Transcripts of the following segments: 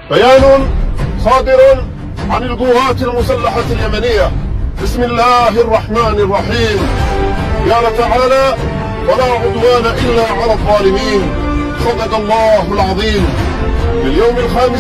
بيان صادر عن القوات المسلحة اليمنية. بسم الله الرحمن الرحيم. قال تعالى: ولا عدوان إلا على الظالمين. صدق الله العظيم. في اليوم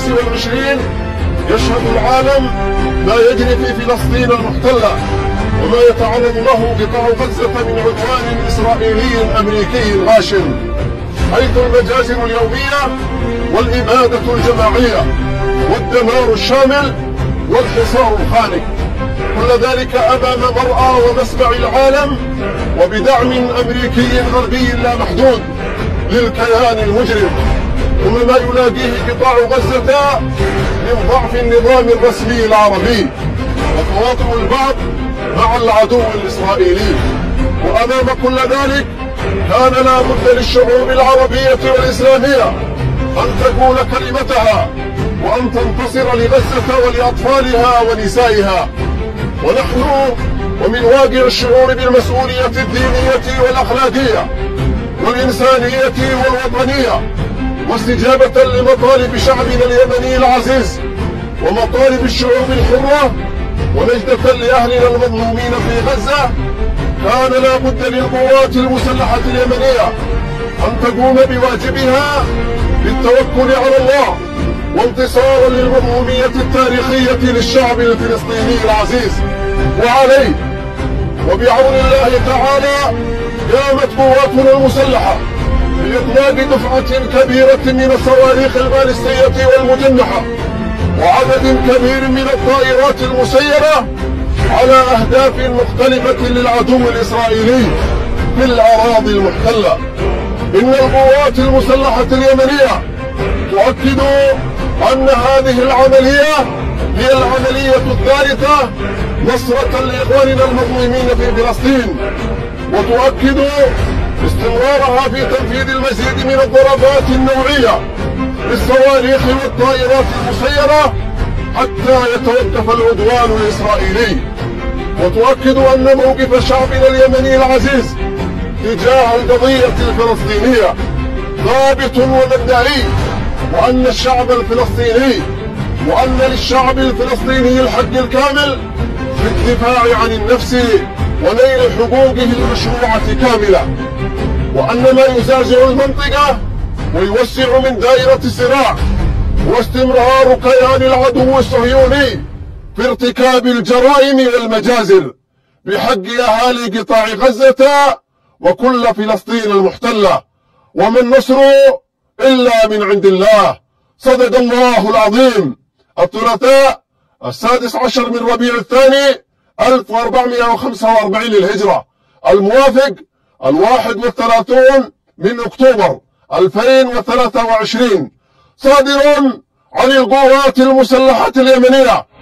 25 يشهد العالم ما يجري في فلسطين المحتلة وما يتعرض له قطاع غزة من عدوان إسرائيلي أمريكي غاشم، حيث المجازر اليومية والإبادة الجماعية والدمار الشامل والحصار الخانق، كل ذلك أمام مرأى ومسمع العالم وبدعم أمريكي غربي لا محدود للكيان المجرم، ثم ما يلاقيه قطاع غزة من ضعف النظام الرسمي العربي وتواطؤ البعض مع العدو الإسرائيلي. وأمام كل ذلك كان لا بد للشعوب العربية والإسلامية أن تقول كلمتها وأن تنتصر لغزة ولأطفالها ونسائها. ونحن ومن واقع الشعور بالمسؤولية الدينية والأخلاقية والإنسانية والوطنية، واستجابة لمطالب شعبنا اليمني العزيز ومطالب الشعوب الحرة، ونجدة لأهلنا المظلومين في غزة، كان لا بد للقوات المسلحة اليمنية أن تقوم بواجبها بالتوكل على الله وانتصارا للمظلومية التاريخية للشعب الفلسطيني العزيز وعليه. وبعون الله تعالى قامت قواتنا المسلحة بإطلاق دفعة كبيرة من الصواريخ البالستية والمجنحة وعدد كبير من الطائرات المسيرة على أهداف مختلفة للعدو الإسرائيلي في الأراضي المحتلة. إن القوات المسلحة اليمنية تؤكد أن هذه العملية هي العملية الثالثة نصرة لإخواننا المظلومين في فلسطين، وتؤكد استمرارها في تنفيذ المزيد من الضربات النوعية بالصواريخ والطائرات المسيرة حتى يتوقف العدوان الإسرائيلي. وتؤكد أن موقف شعبنا اليمني العزيز تجاه القضية الفلسطينية ثابت ومبدئي، وأن الشعب الفلسطيني وأن للشعب الفلسطيني الحق الكامل في الدفاع عن النفس ونيل حقوقه المشروعة كاملة، وأن ما يزعزع المنطقة ويوسع من دائرة الصراع واستمرار كيان العدو الصهيوني في ارتكاب الجرائم والمجازر بحق أهالي قطاع غزة وكل فلسطين المحتلة، وما النصر إلا من عند الله. صدق الله العظيم. الثلاثاء 16 من ربيع الثاني 1445 للهجرة، الموافق 31 من أكتوبر 2023، صادر عن القوات المسلحة اليمنية